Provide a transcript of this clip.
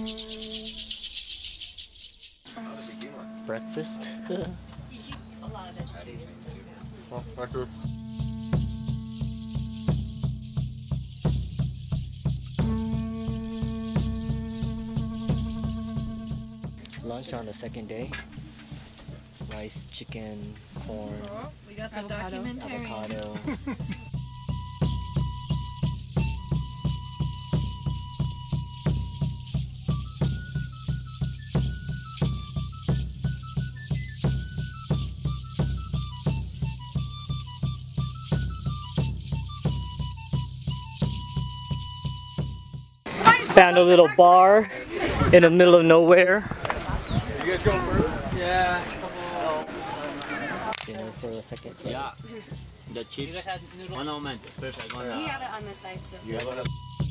Breakfast. Did you a lot of vegetarian stuff? Oh, thank you. Lunch on the second day. Rice, chicken, corn, We got the documentarian. avocado. Found a little bar in the middle of nowhere. You guys going further? Yeah. Dinner for a second. Yeah. The chips. 1 aumento. Perfect. We have it on this side too. You have one?